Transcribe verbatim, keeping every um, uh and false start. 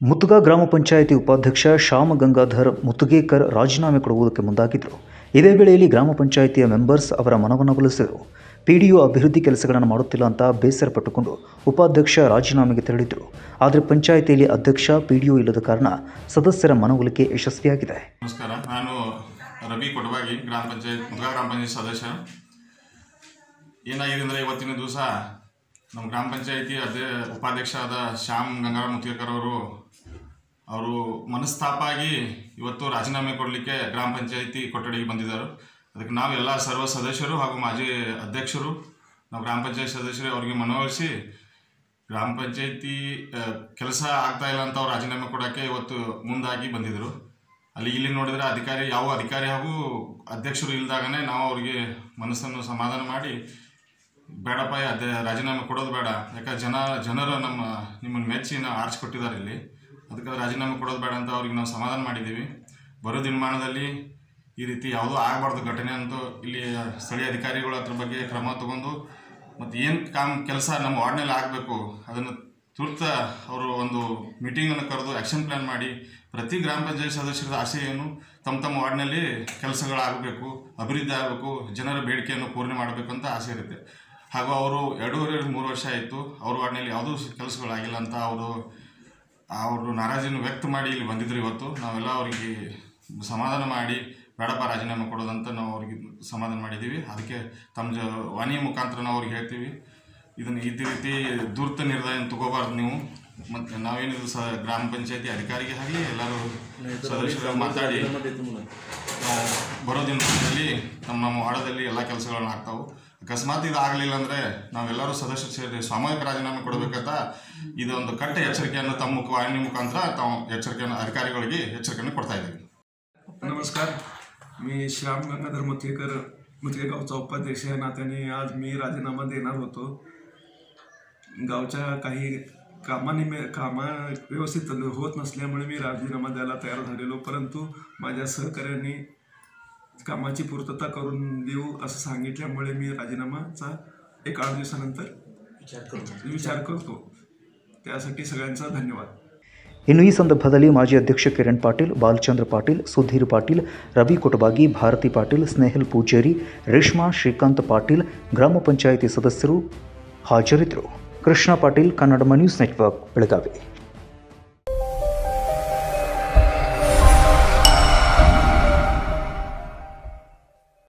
ಮುತುಗಾ ಗ್ರಾಮ ಪಂಚಾಯಿತಿ ಉಪಾಧ್ಯಕ್ಷ ಶ್ಯಾಮ ಗಂಗಾಧರ್ ಮುತುಗೇಕರ್ ರಾಜೀನಾಮೆ ಕೊಡುವುದಕ್ಕೆ ಮುಂದಾಗಿದ್ದರು. ಇದೇ ವೇಳೆಯಲ್ಲಿ ಗ್ರಾಮ ಪಂಚಾಯಿತಿಯ ಮೆಂಬರ್ಸ್ ಅವರ ಮನವೊಲಿಸಿದರು. ಪಿಡಿಒ ಅಭಿವೃದ್ಧಿ ಕೆಲಸಗಳನ್ನು ಮಾಡುತ್ತಿಲ್ಲ ಅಂತ ಬೇಸರ ಪಟ್ಟುಕೊಂಡು ಉಪಾಧ್ಯಕ್ಷ ರಾಜೀನಾಮೆಗೆ ತೆರಳಿದರು. ಆದರೆ ಪಂಚಾಯಿತಿಯಲ್ಲಿ ಅಧ್ಯಕ್ಷ ಪಿಡಿಒ ಇಲ್ಲದ ಕಾರಣ ಸದಸ್ಯರ ಮನವೊಲಿಕೆ ಯಶಸ್ವಿಯಾಗಿದೆ. ನಮಸ್ಕಾರ, ನಾನು ರವಿ ಕೊಡವಾಗಿ ಗ್ರಾಮ ಪಂಚಾಯತ್ ಮುತುಗಾ ಗ್ರಾಮ ಪಂಚಾಯತ್ ಸದಸ್ಯ. ಏನಾಗಿದೆ ಅಂದರೆ ಇವತ್ತಿನ ದಿವಸ ನಮ್ಮ ಗ್ರಾಮ ಪಂಚಾಯಿತಿ ಅದೇ ಉಪಾಧ್ಯಕ್ಷ ಆದ ಶ್ಯಾಮ್ ಗಂಗಾಧರ್ ಮುತುಗೇಕರ್ ಅವರು ಅವರು ಮನಸ್ತಾಪ ಆಗಿ ಇವತ್ತು ರಾಜೀನಾಮೆ ಕೊಡಲಿಕ್ಕೆ ಗ್ರಾಮ ಪಂಚಾಯಿತಿ ಕೊಠಡಿಗೆ ಬಂದಿದ್ದರು. ಅದಕ್ಕೆ ನಾವು ಎಲ್ಲ ಸರ್ವ ಸದಸ್ಯರು ಹಾಗೂ ಮಾಜಿ ಅಧ್ಯಕ್ಷರು ನಾವು ಗ್ರಾಮ ಪಂಚಾಯತ್ ಸದಸ್ಯರು ಅವರಿಗೆ ಮನವೊಲಿಸಿ ಗ್ರಾಮ ಪಂಚಾಯಿತಿ ಕೆಲಸ ಆಗ್ತಾ ಇಲ್ಲ ಅಂತ ಅವ್ರು ರಾಜೀನಾಮೆ ಕೊಡೋಕ್ಕೆ ಇವತ್ತು ಮುಂದಾಗಿ ಬಂದಿದ್ದರು. ಅಲ್ಲಿ ಇಲ್ಲಿ ನೋಡಿದರೆ ಅಧಿಕಾರಿ ಯಾವ ಅಧಿಕಾರಿ ಹಾಗೂ ಅಧ್ಯಕ್ಷರು ಇಲ್ದಾಗನೇ ನಾವು ಅವರಿಗೆ ಮನಸ್ಸನ್ನು ಸಮಾಧಾನ ಮಾಡಿ ಬೇಡಪ್ಪ ಅದೇ ರಾಜೀನಾಮೆ ಕೊಡೋದು ಬೇಡ, ಯಾಕಂದ್ರೆ ಜನ ಜನರು ನಮ್ಮ ನಿಮ್ಮನ್ನು ಮೆಚ್ಚಿ ನಾವು ಆರಿಸಿ ಕೊಟ್ಟಿದ್ದಾರೆ ಇಲ್ಲಿ, ಅದಕ್ಕೆ ರಾಜೀನಾಮೆ ಕೊಡೋದು ಬೇಡ ಅಂತ ಅವ್ರಿಗೆ ನಾವು ಸಮಾಧಾನ ಮಾಡಿದ್ದೀವಿ. ಬರೋ ದಿನಮಾನದಲ್ಲಿ ಈ ರೀತಿ ಯಾವುದೂ ಆಗಬಾರ್ದು ಘಟನೆ ಅಂತೂ ಇಲ್ಲಿ ಸ್ಥಳೀಯ ಅಧಿಕಾರಿಗಳು ಅದ್ರ ಬಗ್ಗೆ ಕ್ರಮ ತಗೊಂಡು ಮತ್ತು ಏನು ಕಾಮ್ ಕೆಲಸ ನಮ್ಮ ವಾರ್ಡ್ನಲ್ಲಿ ಆಗಬೇಕು ಅದನ್ನು ತುರ್ತ ಅವರು ಒಂದು ಮೀಟಿಂಗನ್ನು ಕರೆದು ಆ್ಯಕ್ಷನ್ ಪ್ಲ್ಯಾನ್ ಮಾಡಿ ಪ್ರತಿ ಗ್ರಾಮ ಪಂಚಾಯತ್ ಸದಸ್ಯರ ಆಸೆ ಏನು ತಮ್ಮ ತಮ್ಮ ವಾರ್ಡ್ನಲ್ಲಿ ಕೆಲಸಗಳಾಗಬೇಕು, ಅಭಿವೃದ್ಧಿ ಆಗಬೇಕು, ಜನರ ಬೇಡಿಕೆಯನ್ನು ಪೂರ್ಣೆ ಮಾಡಬೇಕು ಅಂತ ಆಸೆ ಇರುತ್ತೆ. ಹಾಗೂ ಅವರು ಎರಡೂವರೆ ಮೂರು ವರ್ಷ ಆಯಿತು ಅವ್ರ ವಾರ್ಡ್ನಲ್ಲಿ ಯಾವುದೂ ಕೆಲಸಗಳಾಗಿಲ್ಲ ಅಂತ ಅವರು ಅವರು ನಾರಾಜಿನ ವ್ಯಕ್ತ ಮಾಡಿ ಇಲ್ಲಿ ಬಂದಿದ್ರು. ಇವತ್ತು ನಾವೆಲ್ಲ ಅವರಿಗೆ ಸಮಾಧಾನ ಮಾಡಿ ಬೇಡಪ್ಪ ರಾಜೀನಾಮೆ ಕೊಡೋದಂತ ನಾವು ಅವ್ರಿಗೆ ಸಮಾಧಾನ ಮಾಡಿದ್ದೀವಿ. ಅದಕ್ಕೆ ತಮ್ಮ ಜ ವಾಣಿಯ ಮುಖಾಂತರ ನಾವು ಅವ್ರಿಗೆ ಹೇಳ್ತೀವಿ, ಇದನ್ನು ಈ ರೀತಿ ಧೂರ್ತ ನಿರ್ಧಾರ ತಗೋಬಾರ್ದು ನೀವು. ಮತ್ತು ನಾವೇನಿದು ಸ ಗ್ರಾಮ ಪಂಚಾಯತಿ ಅಧಿಕಾರಿಗೆ ಆಗಲಿ ಎಲ್ಲರೂ ಸದಸ್ಯರು ಮಾತಾಡಿ ಬರೋ ದಿನದಲ್ಲಿ ನಮ್ಮ ನಮ್ಮ ವಾರ್ಡದಲ್ಲಿ ಎಲ್ಲ ಕೆಲಸಗಳನ್ನ ಆಗ್ತಾವೆ. ಅಕಸ್ಮಾತ್ ಇದು ಆಗಲಿಲ್ಲ ಅಂದರೆ ನಾವೆಲ್ಲರೂ ಸದಸ್ಯರು ಸೇರಿ ಸಾಮೂಹಿಕ ರಾಜೀನಾಮೆ ಕೊಡಬೇಕಂತ ಇದೊಂದು ಕಟ್ಟ ಎಚ್ಚರಿಕೆಯನ್ನು ತಮ್ಮ ಮುಖ ವಾಹಿನಿ मुखांतर ताव एचरिकेಯನ್ನು अधिकारिಗಳಿಗೆ एचरिकेಯನ್ನು ಕೊಡ್ತಾ ಇದ್ದೀವಿ. नमस्कार, मी श्याम गंगाधर मुतुगेकर मुतुगेगावचा उपाध्यक्ष या नात्याने आज मी राजीनामा देणार होतो. गावच्या काही कामानिमे कामा व्यवस्थित होत नसल्यामुळे मी राजीनामा द्यायला तयार झालेलो, परंतु माझ्या सहकार्यांनी कामाची पूर्तता करून देऊ असं सांगितल्यामुळे मी राजीनामाचा एक आठ दिवसानंतर विचार करतो विचार करतो त्यासाठी सगळ्यांचा धन्यवाद. ಇನ್ನು ಈ ಸಂದರ್ಭದಲ್ಲಿ ಮಾಜಿ ಅಧ್ಯಕ್ಷ ಕಿರಣ್ ಪಾಟೀಲ್, ಬಾಲಚಂದ್ರ ಪಾಟೀಲ್, ಸುಧೀರ್ ಪಾಟೀಲ್, ರವಿ ಕೊಟಬಾಗಿ, ಭಾರತಿ ಪಾಟೀಲ್, ಸ್ನೇಹಲ್ ಪೂಜೇರಿ, ರೇಷ್ಮಾ, ಶ್ರೀಕಾಂತ್ ಪಾಟೀಲ್, ಗ್ರಾಮ ಪಂಚಾಯಿತಿ ಸದಸ್ಯರು ಹಾಜರಿದ್ದರು. Krishna Patil, Kannada news network, Belagavi.